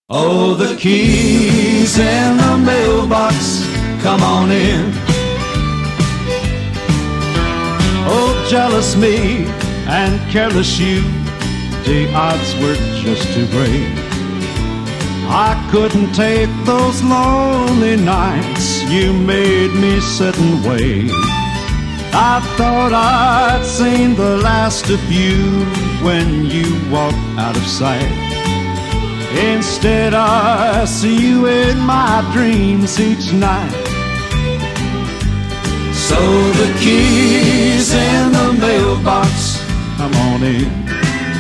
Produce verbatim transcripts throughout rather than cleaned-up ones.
Oh, the keys in the mailbox, come on in. Oh, jealous me and careless you, the odds were just too great. I couldn't take those lonely nights you made me sit and wait. I thought I'd seen the last of you when you walked out of sight. Instead I see you in my dreams each night. So the keys in the mailbox, come on in.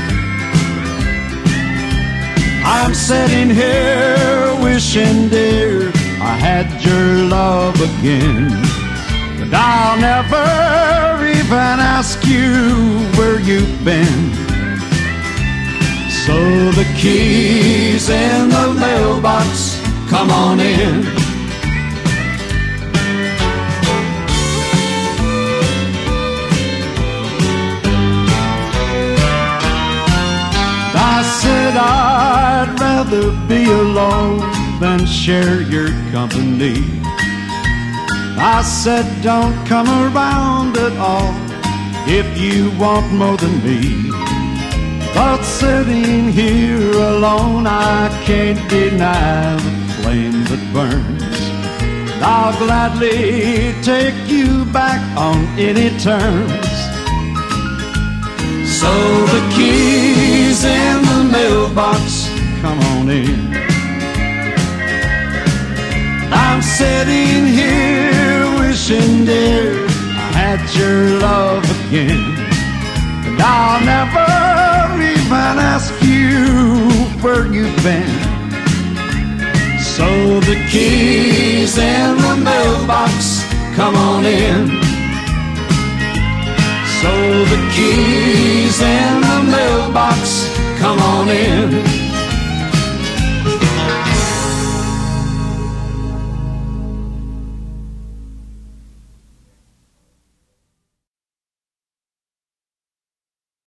I'm sitting here wishing, dear, I had your love again. But I'll never even ask you where you've been. So the keys in the mailbox, come on in. I said I'd rather be alone than share your company. I said don't come around at all if you want more than me. But sitting here alone, I can't deny the flame that burns. I'll gladly take you back on any terms. So the keys in the mailbox, come on in. I'm sitting here wishing, dear, I had your love again. And I'll never even ask you where you've been. So the keys in the mailbox, come on in. So the keys in the mailbox,